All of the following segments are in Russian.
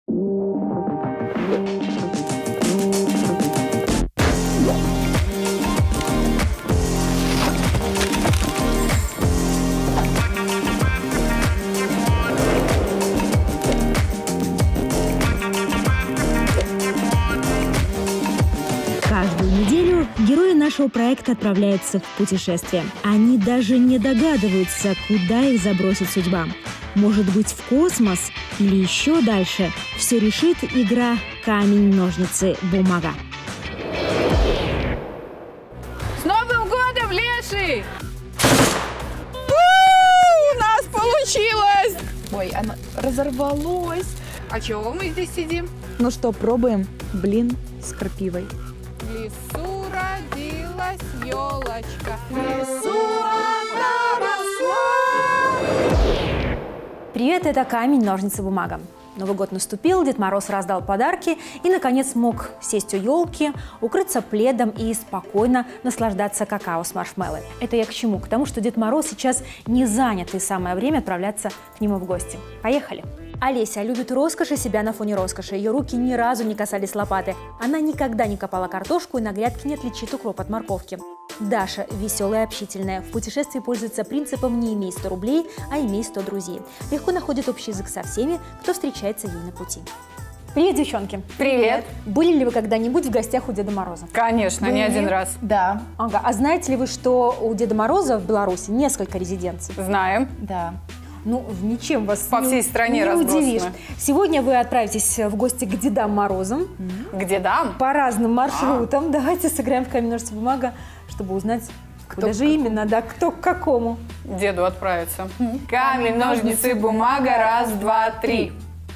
Каждую неделю герои нашего проекта отправляются в путешествие. Они даже не догадываются, куда их забросит судьба. Может быть, в космос или еще дальше. Все решит игра «Камень, ножницы, бумага». С Новым годом, Леший! У нас получилось! Ой, оно разорвалось. А чего мы здесь сидим? Ну что, пробуем блин с крапивой. В лесу родилась елочка. В лесу она росла. Привет, это «Камень, ножницы, бумага». Новый год наступил, Дед Мороз раздал подарки и, наконец, мог сесть у елки, укрыться пледом и спокойно наслаждаться какао с маршмеллой. Это я к чему? К тому, что Дед Мороз сейчас не занят и самое время отправляться к нему в гости. Поехали! Олеся любит роскошь и себя на фоне роскоши. Ее руки ни разу не касались лопаты. Она никогда не копала картошку и на грядке не отличит укроп от морковки. Даша веселая и общительная. В путешествии пользуется принципом «не имей 100 рублей, а имей 100 друзей». Легко находит общий язык со всеми, кто встречается ей на пути. Привет, девчонки! Привет! Были ли вы когда-нибудь в гостях у Деда Мороза? Конечно, не один раз. Да. Ага. А знаете ли вы, что у Деда Мороза в Беларуси несколько резиденций? Знаем. Да. Ну, ничем вас По всей стране не разбросаны. удивишь. Сегодня вы отправитесь в гости к Дедам Морозам. Где дам? По разным маршрутам. Давайте сыграем в камень, ножницы, бумага, чтобы узнать, куда же именно, да, кто к какому. Деду отправиться. Камень, ножницы, бумага, раз, два, три.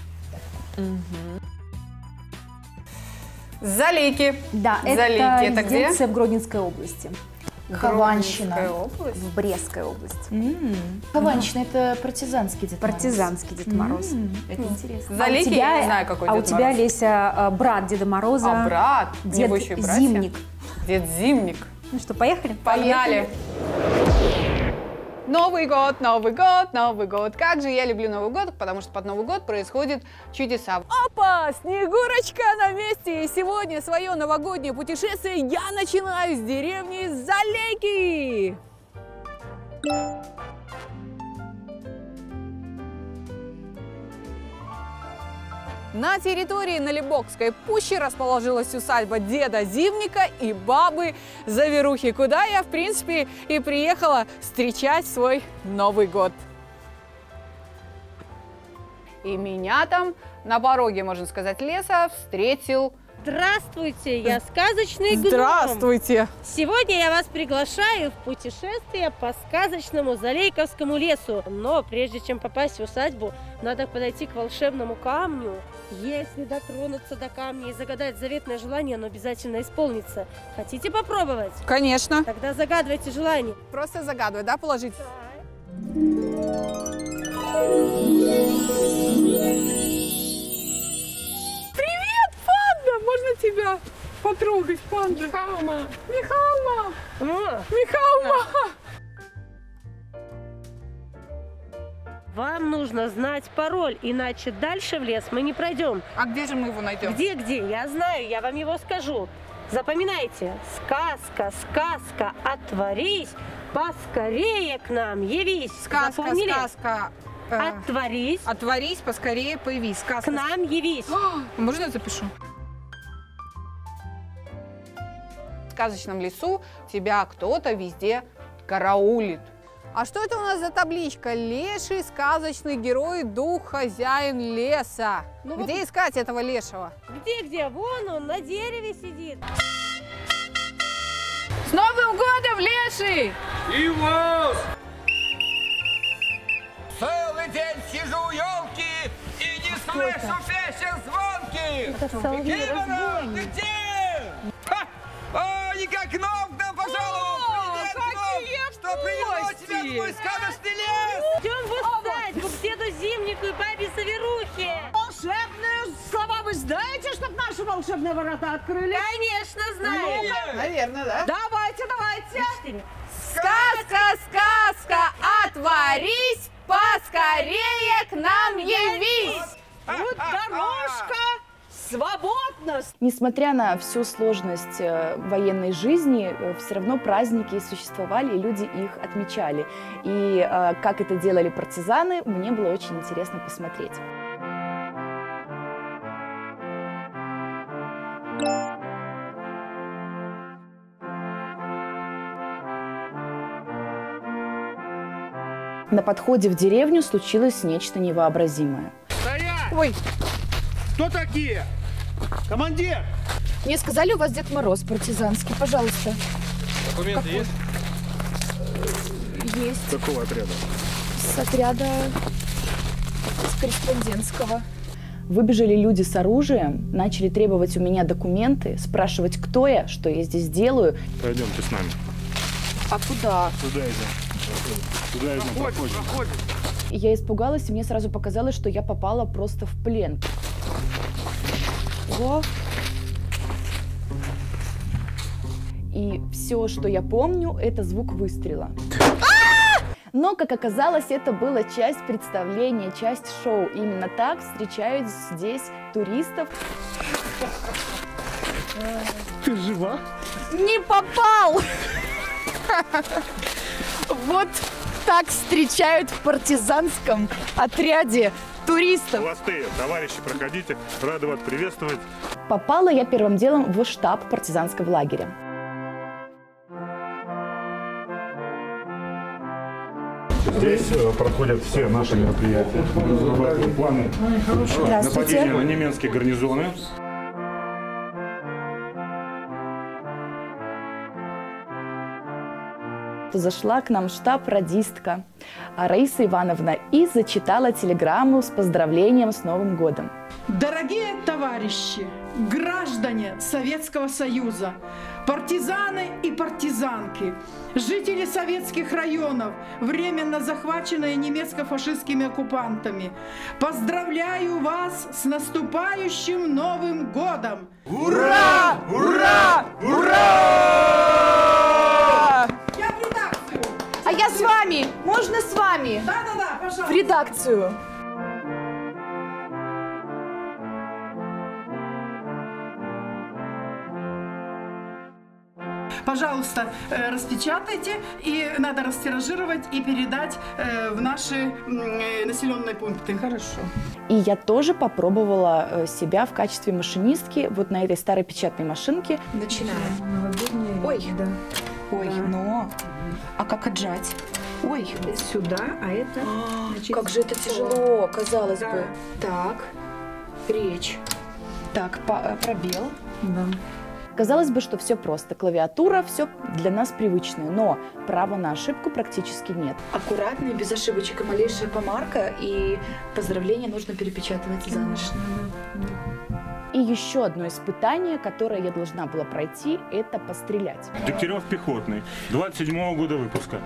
Залейки. Да, Залейки. это Это где? резиденция в Гродненской области, Хованщина. Гродненская область. в Брестской области. Хованщина — это партизанский Дед Мороз. Партизанский Дед Мороз. Это интересно. Залейки я не знаю, какой а у Дед тебя, Мороз. Леся, брат Деда Мороза, А брат? У Дед него еще и братья? Зимник. Дед Зимник. Ну что, поехали? Погнали! Новый год, Новый год, Новый год. Как же я люблю Новый год, потому что под Новый год происходят чудеса. Опа, Снегурочка на месте! И сегодня свое новогоднее путешествие я начинаю с деревни Залейки. На территории Налибокской пущи расположилась усадьба деда Зимника и бабы Заверухи, куда я, в принципе, и приехала встречать свой Новый год. И меня там на пороге, можно сказать, леса встретил... Здравствуйте, я сказочный гном. Здравствуйте! Сегодня я вас приглашаю в путешествие по сказочному Залейковскому лесу. Но прежде чем попасть в усадьбу, надо подойти к волшебному камню. Если дотронуться до камня и загадать заветное желание, оно обязательно исполнится. Хотите попробовать? Конечно. Тогда загадывайте желание. Просто загадывай, да, положить? Привет, панда! Можно тебя потрогать, панда? Михалма! Михалма! Михалма! Вам нужно знать пароль, иначе дальше в лес мы не пройдем. А где же мы его найдем? Где? Я знаю, я вам его скажу. Запоминайте. Сказка, сказка, отворись, поскорее к нам явись. Сказка, Запомнили? сказка. Отворись, Отворись, поскорее появись. к Сказка. нам явись. Можно я запишу? В сказочном лесу тебя кто-то везде караулит. А что это у нас за табличка? Леший, сказочный герой, дух, хозяин леса. Ну Где вот- искать этого лешего? Где? Вон он, на дереве сидит. С Новым годом, Леший! И вас! Целый день сижу у елки и не слышу песен звонких! Это соловей Кимона, разбойник. ты где? Ха! О, никак к нам пожаловал! Привет, гном! Что привело тебя в мой сказочный лес? Идем в усадьбу к деду Зимнику и бабе Заверухе. Волшебные слова вы знаете, чтоб наши волшебные ворота открыли? Конечно, знаю. Наверное, да? Давайте, давайте. Сказка, сказка, отворись, поскорее к нам явись. Тут дорожка, свободность. Несмотря на всю сложность военной жизни, все равно праздники существовали, и люди их отмечали. И как это делали партизаны, мне было очень интересно посмотреть. На подходе в деревню случилось нечто невообразимое. Стоять! Ой, Кто такие? Командир! Мне сказали, у вас Дед Мороз партизанский, пожалуйста. Документы есть? Есть. Какого отряда? С отряда с корреспондентского. Выбежали люди с оружием, начали требовать у меня документы, спрашивать, кто я, что я здесь делаю. Пойдемте с нами. А куда? Туда идем. Туда идем, проходим. И я испугалась, и мне сразу показалось, что я попала просто в плен. О! И все, что я помню, это звук выстрела. Но, как оказалось, это была часть представления, часть шоу. Именно так встречают здесь туристов. Ты жива? Не попал! Вот так встречают в партизанском отряде туристов. Холостые, товарищи, проходите. Рады вас приветствовать. Попала я первым делом в штаб партизанского лагеря. Здесь проходят все наши мероприятия. Разрабатываем планы нападения на немецкие гарнизоны. Зашла к нам в штаб радистка Раиса Ивановна и зачитала телеграмму с поздравлением с Новым годом. Дорогие товарищи, граждане Советского Союза, партизаны и партизанки, жители советских районов, временно захваченные немецко-фашистскими оккупантами, поздравляю вас с наступающим Новым годом! Ура! Ура! Ура! Я в редакцию! А я с вами! Можно с вами? Да-да-да, пожалуйста! В редакцию! Пожалуйста, распечатайте, и надо растиражировать и передать в наши населенные пункты. Хорошо. И я тоже попробовала себя в качестве машинистки вот на этой старой печатной машинке. Начинаем. Ой, да. Ой, но... А как отжать? Ой. Сюда, а это... значит, Как же это тяжело, казалось Да. бы. Так, речь. Так, пробел. Да. Казалось бы, что все просто. Клавиатура, все для нас привычное, но права на ошибку практически нет. Аккуратно, без ошибочек, и малейшая помарка, и поздравления нужно перепечатывать заново. И еще одно испытание, которое я должна была пройти, это пострелять. Дегтярев пехотный, 27-го года выпуска.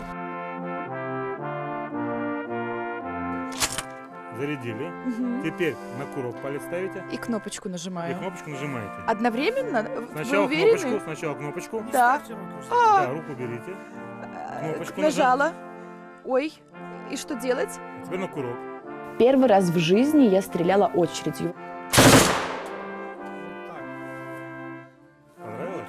Зарядили. Теперь на курок палец ставите И кнопочку и нажимаю. кнопочку нажимаете. Одновременно? Сначала кнопочку, сначала кнопочку. Да. Да, руку берите. Кнопочку Нажала. Ой, и что делать? Теперь на курок. Первый раз в жизни я стреляла очередью. Понравилось?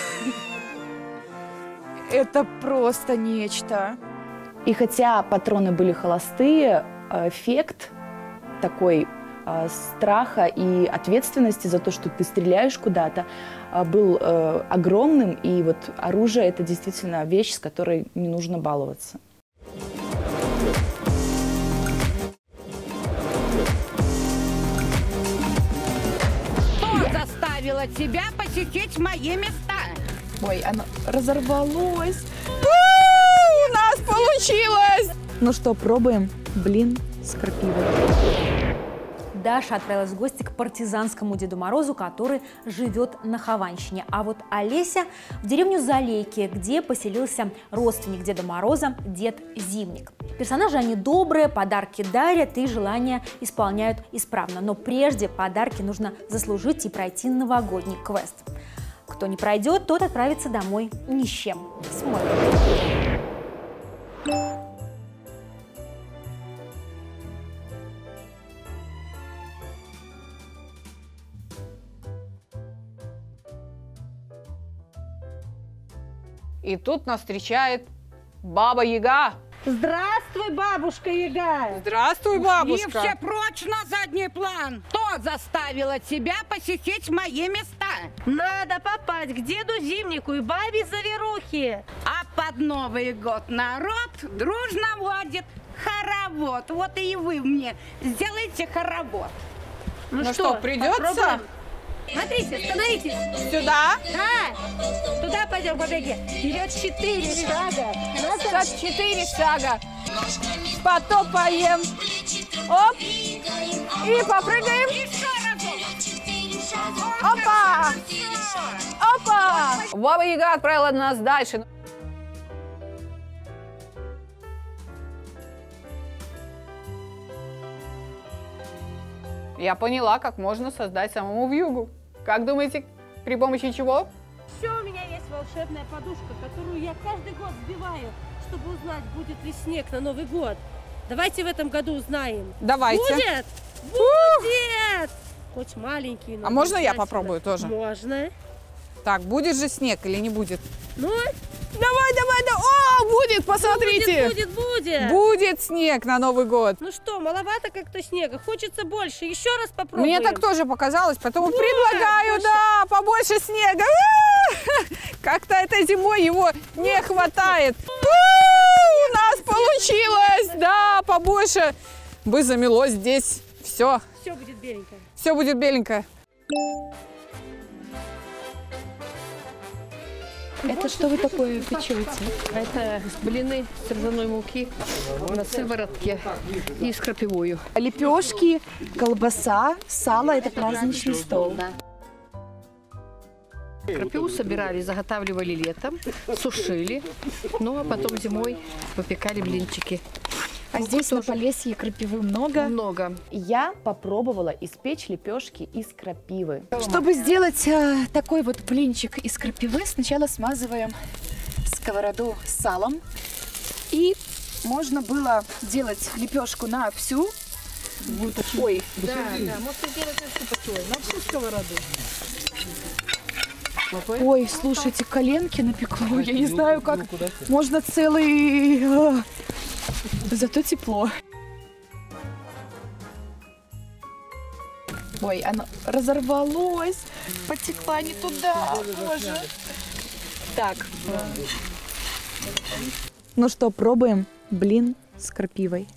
Это просто нечто. И хотя патроны были холостые, эффект такой страха и ответственности за то, что ты стреляешь куда-то, был огромным. И вот оружие — это действительно вещь, с которой не нужно баловаться. Что заставило тебя посетить мои места? Ой, оно разорвалось. У нас получилось! Ну что, пробуем? Блин с крапивой. Даша отправилась в гости к партизанскому Деду Морозу, который живет на Хованщине. А вот Олеся в деревню Залейки, где поселился родственник Деда Мороза, Дед Зимник. Персонажи они добрые, подарки дарят и желания исполняют исправно. Но прежде подарки нужно заслужить и пройти новогодний квест. Кто не пройдет, тот отправится домой ни с чем. Смотрим. И тут нас встречает Баба Яга. Здравствуй, бабушка Яга! Здравствуй, И бабушка. все прочь на задний план. Кто заставила тебя посетить мои места? Надо попасть к деду Зимнику и бабе Заверухе. А под Новый год народ дружно водит хоровод. Вот и вы мне сделайте хоровод. Ну что, придется? попробуем? Смотрите, становитесь. Сюда. Да, туда пойдем, побеги. Вперед 4 шага. Назад 4 шага. Потопаем. Оп. И попрыгаем. Опа. Опа. Баба Яга отправила нас дальше. Я поняла, как можно создать самому вьюгу. Как думаете, при помощи чего? Все, у меня есть волшебная подушка, которую я каждый год сбиваю, чтобы узнать, будет ли снег на Новый год. Давайте в этом году узнаем. Давайте. Будет? Будет! Хоть маленький, но А можно я обязательно. попробую тоже? Можно. Так, будет же снег или не будет? Ну, Давай, давай, давай. О, будет, посмотрите. будет. Будет снег на Новый год. Ну что, маловато как-то снега, хочется больше. Еще раз попробуем. Мне так тоже показалось, поэтому Вот, предлагаю, больше. да, побольше снега. Как-то этой зимой его не хватает. У нас получилось, да, побольше бы замело здесь. Все, Все будет беленькое. все будет беленькое. Это что вы такое печете? Это блины с ржаной муки на сыворотке и с крапивою. Лепешки, колбаса, сало – это праздничный стол. Крапиву собирали, заготавливали летом, сушили, ну а потом зимой выпекали блинчики. А здесь на Полесье крапивы много. Много. Я попробовала испечь лепешки из крапивы. Чтобы сделать такой вот блинчик из крапивы, сначала смазываем сковороду с салом. И можно было делать лепешку на всю. Ой, Да, можно сделать на всю сковороду. ой, слушайте, коленки напекло. Я не знаю, как можно целый... Зато тепло. Ой, оно разорвалось, потекла не туда. Боже. Так. Ну что, пробуем блин с крапивой.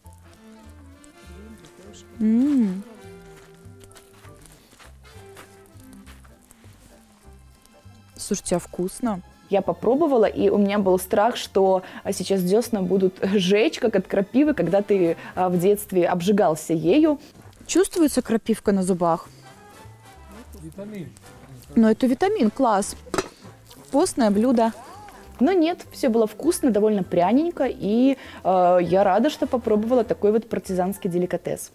Слушайте, а вкусно. Я попробовала, и у меня был страх, что сейчас десна будут жечь, как от крапивы, когда ты в детстве обжигался ею. Чувствуется крапивка на зубах? Витамин. Но это витамин, класс. Постное блюдо. Но нет, все было вкусно, довольно пряненько, и я рада, что попробовала такой вот партизанский деликатес.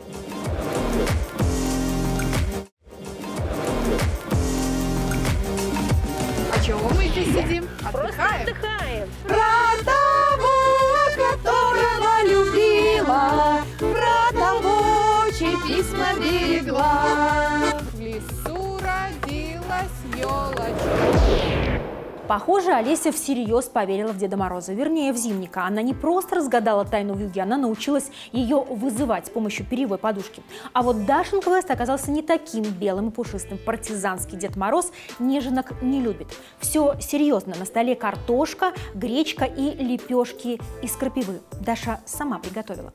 Чего мы здесь сидим? Отдыхаем. Отдыхаем. Про того, которого любила, про того, чьи письма берегла. В лесу родилась елочка. Похоже, Олеся всерьез поверила в Деда Мороза, вернее, в Зимника. Она не просто разгадала тайну вьюги, она научилась ее вызывать с помощью перьевой подушки. А вот Дашин квест оказался не таким белым и пушистым. Партизанский Дед Мороз неженок не любит. Все серьезно. На столе картошка, гречка и лепешки из крапивы. Даша сама приготовила.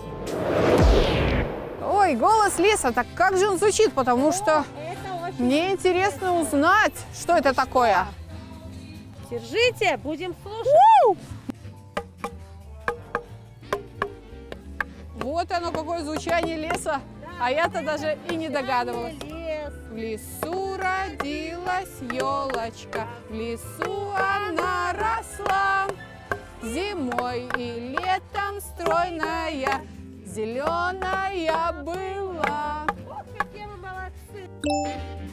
Ой, голос леса, так как же он звучит? Потому что мне интересно узнать, что это такое. Держите, будем слушать. Вот оно, какое звучание леса. А я-то даже и не догадывалась. Лес. В лесу родилась елочка, в лесу она росла. Зимой и летом стройная, зеленая была. Вот какие вы молодцы.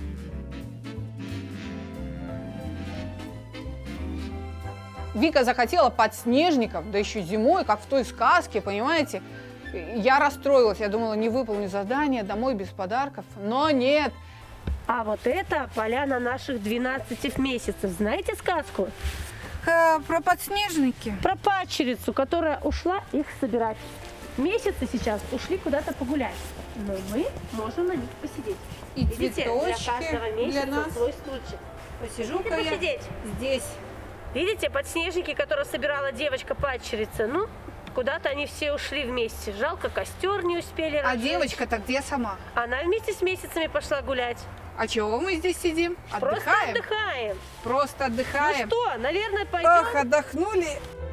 Вика захотела подснежников, да еще зимой, как в той сказке, понимаете? Я расстроилась, я думала, не выполню задание, домой без подарков, но нет. А вот это поляна наших 12 месяцев. Знаете сказку? про подснежники. Про падчерицу, которая ушла их собирать. Месяцы сейчас ушли куда-то погулять. Но мы можем на них посидеть. И видите, цветочки для каждого месяца для нас. свой стульчик. Посижу-ка я посидеть. здесь. Видите, подснежники, которые собирала девочка-падчерица, ну, куда-то они все ушли вместе. Жалко, костер не успели А разжечь. девочка-то где сама? Она вместе с месяцами пошла гулять. А чего мы здесь сидим? Просто Отдыхаем? отдыхаем. Просто отдыхаем. Ну что, наверное, пойдем. Ох, отдохнули.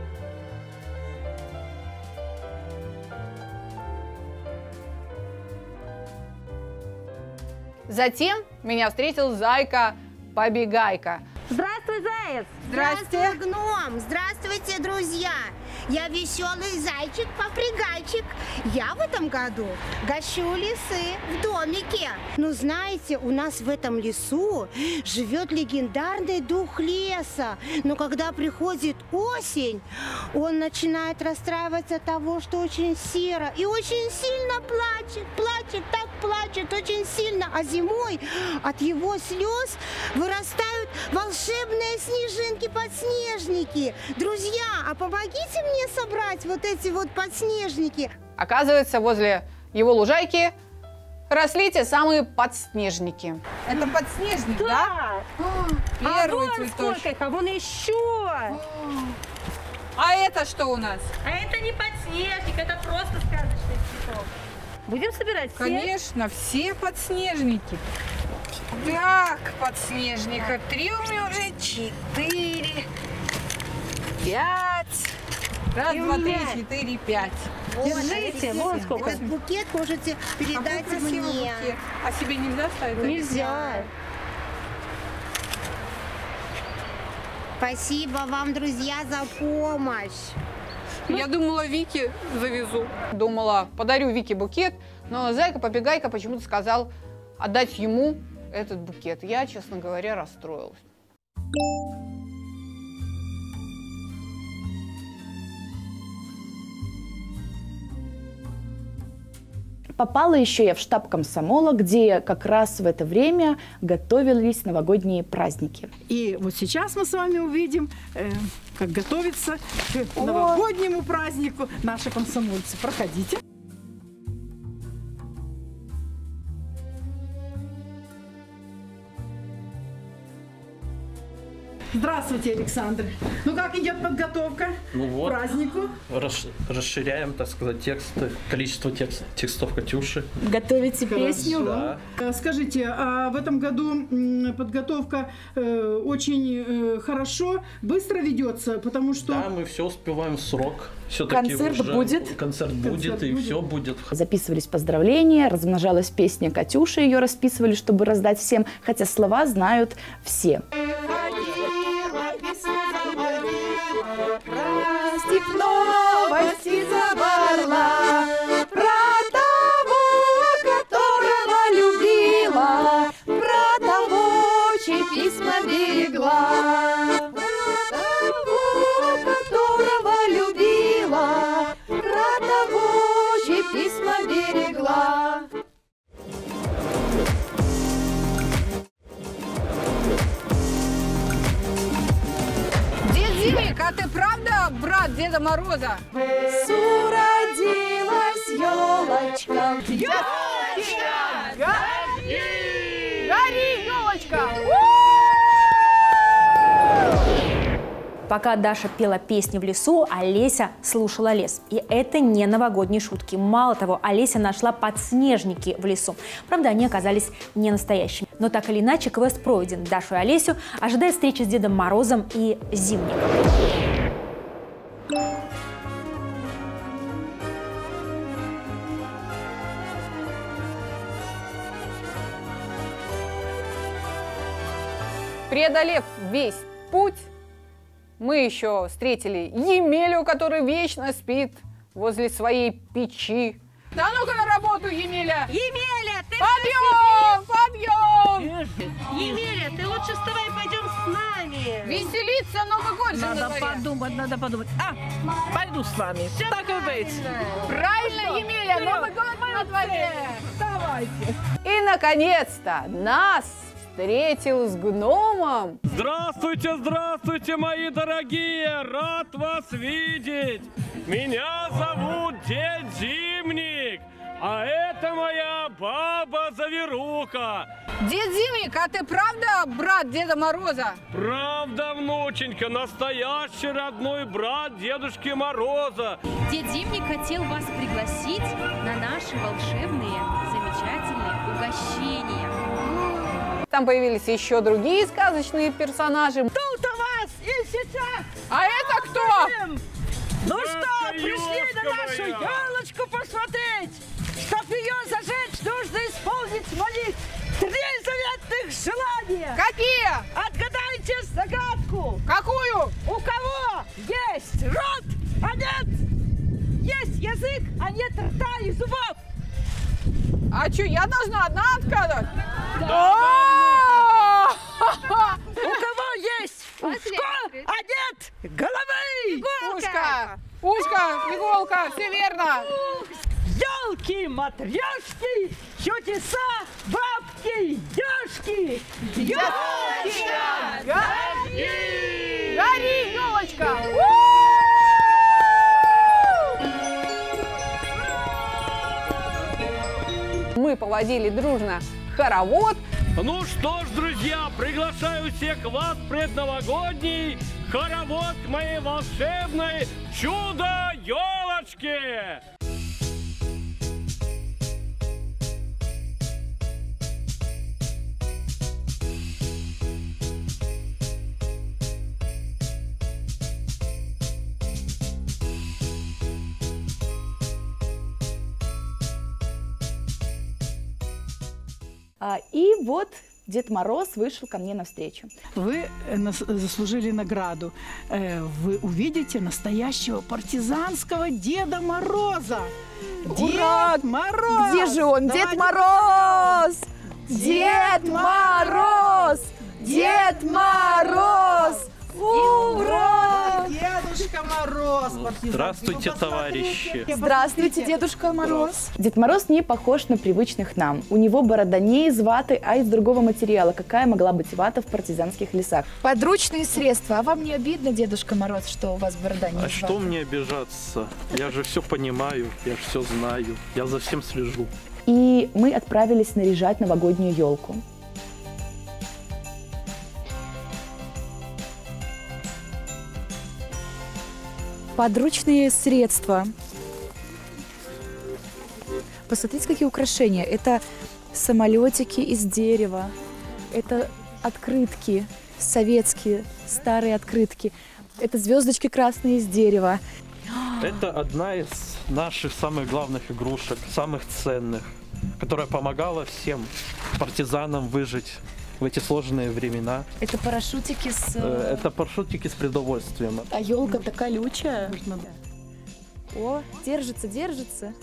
Затем меня встретил зайка-побегайка. Здравствуй, заяц! Здрасте. Гном! Здравствуйте, друзья! Я веселый зайчик-попригайчик. Я в этом году гощу лисы в домике. Ну, знаете, у нас в этом лесу живет легендарный дух леса. Но когда приходит осень, он начинает расстраиваться от того, что очень серо и очень сильно плачет. Плачет, так плачет, очень сильно. А зимой от его слез вырастают волшебные снежинки-подснежники. Друзья, а помогите мне собрать вот эти вот подснежники. Оказывается, возле его лужайки росли те самые подснежники. Это подснежник, да? Первый вон цветочек. сколько их, а вон еще. А это что у нас? А это не подснежник, это просто сказочный цветок. Будем собирать все? Конечно, все подснежники. Так, подснежника 3 у меня уже, 4, 5. Раз, два, три, 4, 5. Держите, вон сколько. Этот букет можете передать Какой красивый мне. букет. А себе нельзя ставить? Нельзя. Спасибо вам, друзья, за помощь. Я думала, Вике завезу. Думала, подарю Вике букет, но зайка-побегайка почему-то сказал отдать ему этот букет. Я, честно говоря, расстроилась. Попала еще я в штаб комсомола, где как раз в это время готовились новогодние праздники. И вот сейчас мы с вами увидим, как готовится к новогоднему празднику наши комсомольцы. Проходите. Здравствуйте, Александр. Ну как идет подготовка к празднику? Расширяем, так сказать, тексты, количество текстов Катюши. Готовите песню? Да. Скажите, а в этом году подготовка очень хорошо, быстро ведется, потому что... Да, мы все успеваем в срок. Концерт будет? Концерт будет, и все будет. Записывались поздравления, размножалась песня Катюши, ее расписывали, чтобы раздать всем, хотя слова знают все. Новости забрала про того, которого любила, про того, чьи письма берегла, про того, которого любила, про того, чьи письма берегла. Димик, а ты правда брат Деда Мороза? Суродилась елочка. Елочка! Гори! Гори, елочка! Пока Даша пела песни в лесу, Олеся слушала лес. И это не новогодние шутки. Мало того, Олеся нашла подснежники в лесу. Правда, они оказались не настоящими. Но так или иначе, квест пройден. Дашу и Олесю ожидает встреча с Дедом Морозом и Зимником. Преодолев весь путь, мы еще встретили Емелю, который вечно спит возле своей печи. Да ну-ка на работу, Емеля! Емеля, ты подъем! Подъем! Емеля, ты лучше вставай, пойдем с нами. Веселиться, Новый год же на Надо дворе. подумать, надо подумать. Пойду с вами. Так и быть. Правильно, Емеля, Новый год на дворе. Давайте. И, наконец-то, нас встретил с гномом. Здравствуйте, здравствуйте, мои дорогие! Рад вас видеть! Меня зовут Дед Зимник, а это моя баба Заверуха. Дед Зимник, а ты правда брат Деда Мороза? Правда, внученька, настоящий родной брат Дедушки Мороза. Дед Зимник хотел вас пригласить на наши волшебные, замечательные угощения. Там появились еще другие сказочные персонажи. Тут у вас и сейчас! А это кто? Ну что, пришли на нашу елочку посмотреть? Чтоб ее зажечь, нужно исполнить мои 3 заветных желания. Какие? Отгадайте загадку. Какую? У кого есть рот, а нет? Есть язык, а нет рта и зубов. А что, я должна одна отгадать? Да. У кого есть ушко, а нет головы? Ушко, ушко, иголка, все верно. Ёлки, матрешки, чудеса, бабки, ёшки. Ёлочка, гори! Гори, ёлочка! Мы поводили дружно хоровод. Ну что ж, друзья, приглашаю всех вас в предновогодний хоровод моей волшебной чудо-елочки! И вот Дед Мороз вышел ко мне навстречу. Вы заслужили награду. Вы увидите настоящего партизанского Деда Мороза. Ура! Дед Мороз! Где же он? Давайте. Дед Мороз! Дед Мороз! Дед Мороз! Ура! Дедушка Мороз! Здравствуйте, товарищи! Здравствуйте, Дедушка Мороз! Дед Мороз не похож на привычных нам. У него борода не из ваты, а из другого материала. Какая могла быть вата в партизанских лесах? Подручные средства. А вам не обидно, Дедушка Мороз, что у вас борода не из А ваты? что мне обижаться? Я же все понимаю, я же все знаю, я за всем слежу. И мы отправились наряжать новогоднюю елку. Подручные средства. Посмотрите, какие украшения. Это самолетики из дерева. Это открытки советские, старые открытки. Это звездочки красные из дерева. Это одна из наших самых главных игрушек, самых ценных, которая помогала всем партизанам выжить в эти сложные времена. Это парашютики с... Это парашютики с продовольствием. А елка-то колючая. О, держится, держится.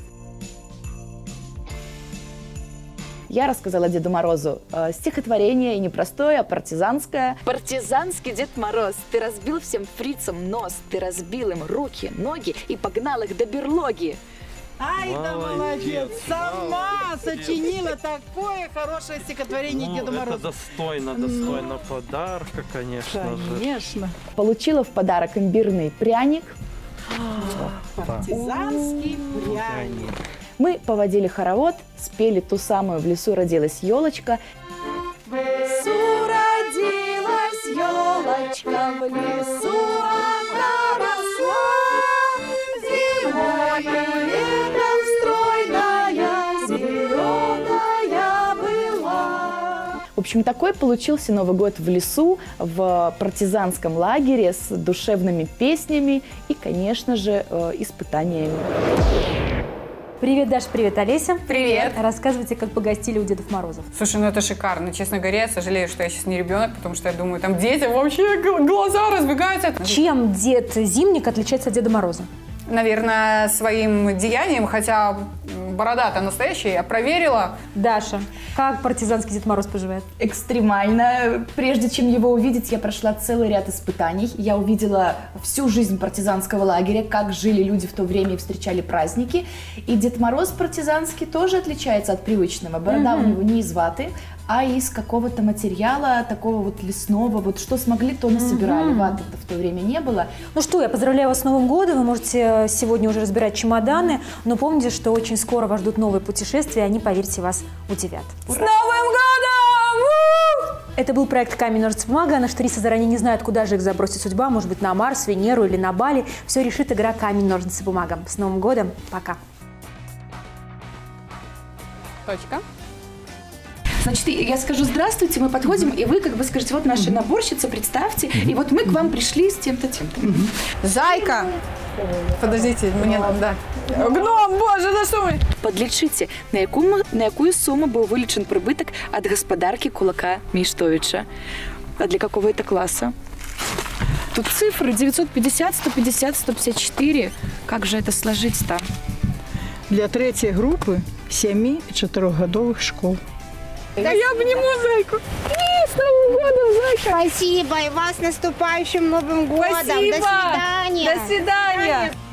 Я рассказала Деду Морозу стихотворение, и не простое, а партизанское. Партизанский Дед Мороз, ты разбил всем фрицам нос, ты разбил им руки, ноги и погнал их до берлоги. Ай да молодец! Сама сочинила такое хорошее стихотворение Деду Морозу. Это достойно подарка, конечно же. Конечно. Получила в подарок имбирный пряник. Партизанский пряник. Мы поводили хоровод, спели ту самую «В лесу родилась елочка». В лесу родилась елочка, в лесу она росла, зимой и летом стройная, зеленая была. В общем, такой получился Новый год в лесу, в партизанском лагере с душевными песнями и, конечно же, испытаниями. Привет, Даша, привет, Олеся. Привет. Рассказывайте, как погостили у Дедов Морозов. Слушай, ну это шикарно. Честно говоря, я сожалею, что я сейчас не ребенок, потому что я думаю, там детям вообще глаза разбегаются. Чем Дед Зимник отличается от Деда Мороза? Наверное, своим деянием, хотя борода-то настоящая, я проверила. Даша, как партизанский Дед Мороз поживает? Экстремально. Прежде чем его увидеть, я прошла целый ряд испытаний. Я увидела всю жизнь партизанского лагеря, как жили люди в то время и встречали праздники. И Дед Мороз партизанский тоже отличается от привычного. Борода у него не из ваты, а из какого-то материала такого вот лесного. Вот что смогли, то насобирали. Ваты-то в то время не было. Ну что, я поздравляю вас с Новым годом. Вы можете сегодня уже разбирать чемоданы, но помните, что очень скоро вас ждут новые путешествия, и они, поверьте, вас удивят. С Новым годом! Это был проект «Камень, ножницы, бумага». Наши туристы заранее не знают, куда же их забросит судьба. Может быть, на Марс, Венеру или на Бали. Все решит игра «Камень, ножницы, бумага». С Новым годом! Пока! Точка. Значит, я скажу здравствуйте, мы подходим, и вы как бы скажете, вот наша наборщица, представьте, и вот мы к вам пришли с тем-то, тем-то. Зайка! Подождите, мне надо, да. Гном, боже, за что мы? Подлічыце, на якую сумму был вылечен прибыток от господарки кулака Миштовича. А для какого это класса? Тут цифры 950, 150, 154. Как же это сложить-то? Для третьей группы 7 и 4-годовых школ. Да я обниму Зайку. С Новым годом, Зайка! Спасибо, и вас с наступающим Новым годом. Спасибо. До свидания. До свидания.